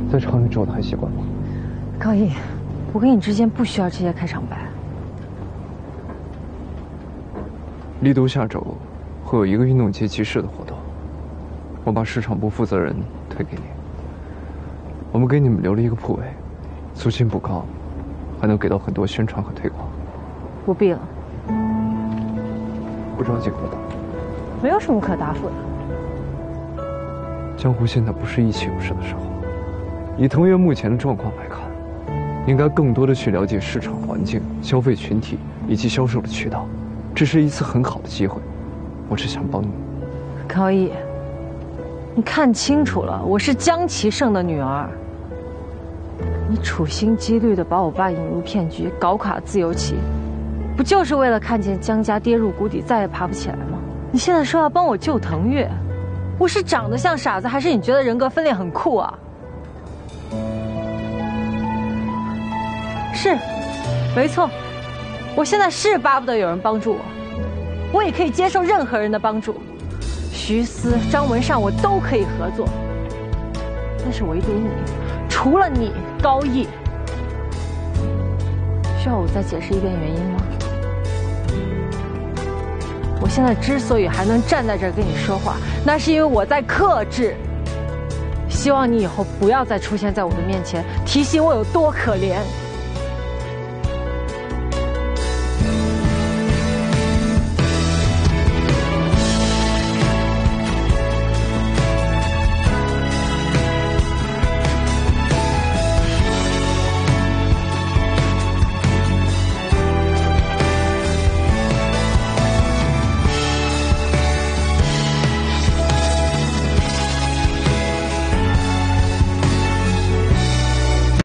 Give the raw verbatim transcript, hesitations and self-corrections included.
在厂里之后他还习惯吗？ 高毅，我跟你之间不需要这些开场白。 丽都下周会有一个运动节集市的活动，我把市场部负责人推给你。我们给你们留了一个铺位，租金不高，还能给到很多宣传和推广。 不必了。 不着急回答。 没有什么可答复的。 江湖现在不是意气用事的时候。以腾越目前的状况来看，应该更多的去了解市场环境、消费群体以及销售的渠道。这是一次很好的机会，我只想帮你。 高毅，你看清楚了，我是江其胜的女儿。你处心积虑地把我爸引入骗局，搞垮自由旗，不就是为了看见江家跌入谷底，再也爬不起来吗？你现在说要帮我救腾越，我是长得像傻子，还是你觉得人格分裂很酷啊？是，没错，我现在是巴不得有人帮助我，我也可以接受任何人的帮助，徐思、张文善我都可以合作，但是唯独你，除了你，高毅，需要我再解释一遍原因吗？我现在之所以还能站在这儿跟你说话，那是因为我在克制。希望你以后不要再出现在我的面前，提醒我有多可怜。